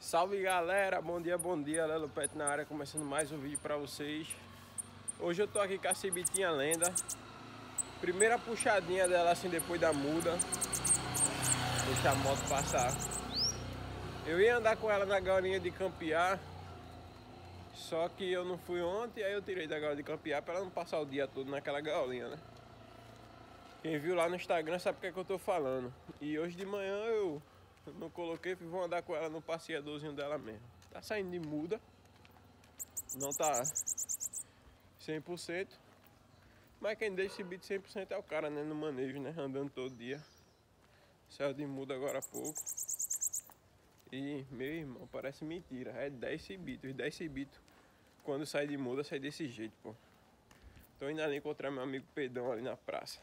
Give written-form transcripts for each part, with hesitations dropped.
Salve galera, bom dia, Lelo Pet na área, começando mais um vídeo pra vocês. Hoje eu tô aqui com a Cibitinha Lenda. Primeira puxadinha dela assim depois da muda. Deixa a moto passar. Eu ia andar com ela na galinha de campear, só que eu não fui ontem, aí eu tirei da galinha de campear pra ela não passar o dia todo naquela galinha, né? Quem viu lá no Instagram sabe o que é que eu tô falando. E hoje de manhã eu não coloquei, vou andar com ela no passeadorzinho dela mesmo. Tá saindo de muda, não tá 100%, mas quem deixa esse bicho 100% é o cara, né, no manejo, né, andando todo dia. Saiu de muda agora há pouco. E, meu irmão, parece mentira, é 10 cibitos, 10 cibitos quando sai de muda, sai desse jeito, pô. Tô indo ali encontrar meu amigo Pedrão ali na praça.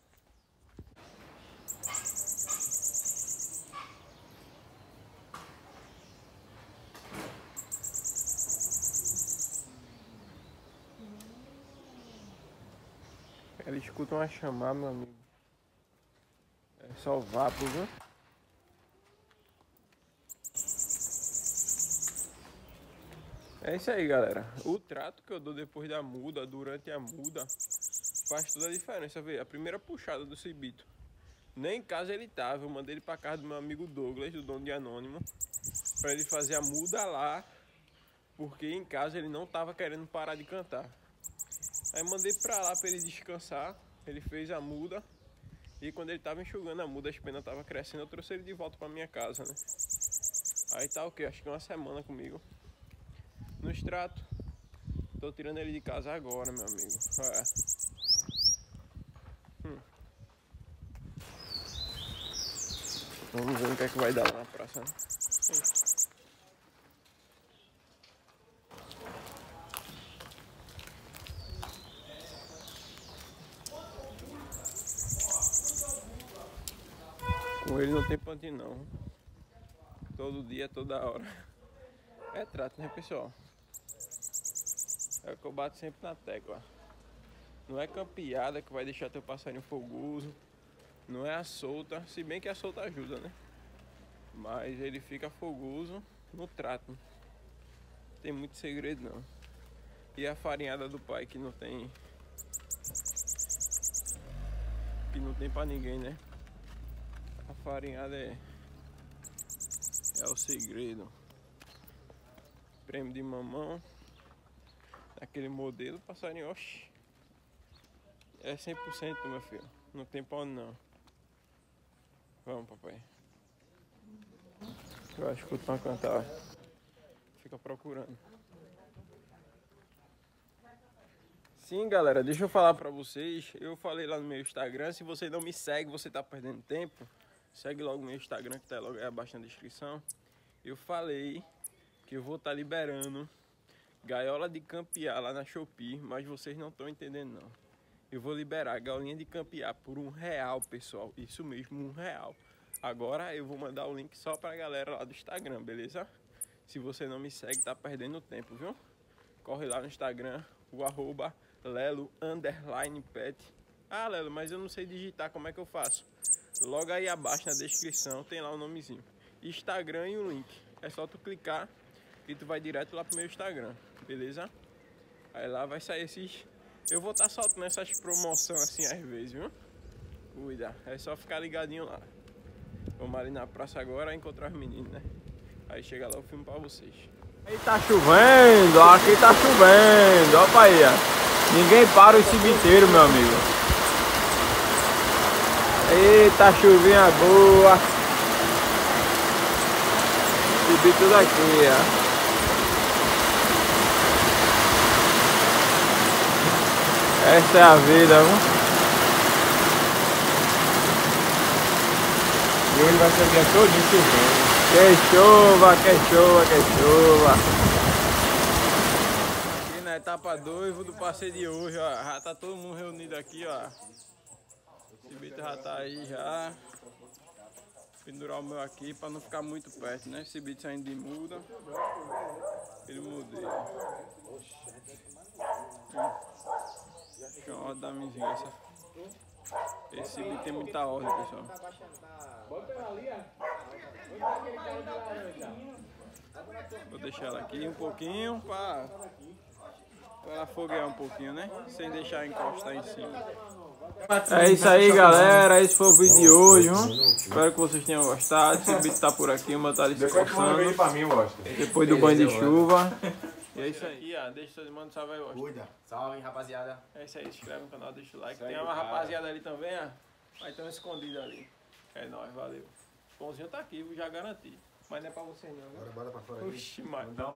Ela escuta uma chamada, meu amigo. É só vapo, viu? É isso aí, galera. O trato que eu dou depois da muda, durante a muda, faz toda a diferença. Vê, a primeira puxada do cibito, nem em casa ele tava. Eu mandei ele pra casa do meu amigo Douglas, do dono de Anônimo, pra ele fazer a muda lá, porque em casa ele não tava querendo parar de cantar. Aí mandei pra lá pra ele descansar. Ele fez a muda. E quando ele tava enxugando a muda, as penas tava crescendo, eu trouxe ele de volta pra minha casa, né? Aí tá o quê? Acho que uma semana comigo no extrato. Tô tirando ele de casa agora, meu amigo. Vamos ver o que é que vai dar lá na praça, né? Com ele não tem pantinho não. Todo dia, toda hora. É trato, né, pessoal? É o que eu bato sempre na tecla. Não é campeada que vai deixar teu passarinho fogoso. Não é a solta, se bem que a solta ajuda, né? Mas ele fica fogoso no trato. Não tem muito segredo não. E a farinhada do pai que não tem pra ninguém, né? A farinhada é o segredo. Prêmio de mamão. Aquele modelo, passarinho, oxi. É 100%, meu filho. Não tem pau não. Vamos, papai. Eu acho que o Tom cantar. Fica procurando. Sim, galera, deixa eu falar pra vocês. Eu falei lá no meu Instagram. Se você não me segue, você tá perdendo tempo. Segue logo o meu Instagram, que tá logo aí abaixo na descrição. Eu falei que eu vou estar liberando gaiola de campear lá na Shopee, mas vocês não estão entendendo não. Eu vou liberar galinha de campear por R$1, pessoal. Isso mesmo, R$1. Agora eu vou mandar o link só pra galera lá do Instagram, beleza? Se você não me segue, tá perdendo tempo, viu? Corre lá no Instagram, o @Lelo_Pet. Ah, Lelo, mas eu não sei digitar, como é que eu faço? Logo aí abaixo na descrição tem lá o nomezinho. Instagram e o link. É só tu clicar e tu vai direto lá pro meu Instagram, beleza? Aí lá vai sair esses... Eu vou estar soltando essas promoções assim às vezes, viu? Cuida, é só ficar ligadinho lá. Vamos ali na praça agora encontrar os meninos, né? Aí chega lá eu filmo pra vocês. Aí tá chovendo, aqui tá chovendo, ó pra aí, ó. Ninguém para o cemitério, meu amigo. Eita, chuvinha boa. Subi tudo aqui, ó. Essa é a vida, viu? E ele vai ser o dia todo chovendo. Que chuva, que chuva, que chuva. Aqui na etapa 2 do passeio de hoje, ó. Já tá todo mundo reunido aqui, ó. Esse bicho já tá aí já. Pendurar o meu aqui pra não ficar muito perto, né? Esse bicho saindo de muda. Ele mudei. Deixa eu dar mizinha essa. Esse bicho tem muita ordem, pessoal. Bota ali, ó. Bota aquele cara de laranja. Vou deixar ela aqui um pouquinho para ela foguear um pouquinho, né? Sem deixar encostar em cima. É isso aí, galera. Esse foi o vídeo de hoje, viu? Espero que vocês tenham gostado. Esse vídeo tá por aqui, o meu tá ali se coçando. Depois do banho de chuva. E é isso aí. Deixa seus irmãos salve aí, gosta. Cuida. Salve, rapaziada. É isso aí, se inscreve no canal, deixa o like. Tem uma rapaziada ali também, ó. Vai ter um escondido ali. É nóis, valeu. O pãozinho tá aqui, eu já garanti. Mas não é pra você não, né? Bora pra fora. Oxi, mano.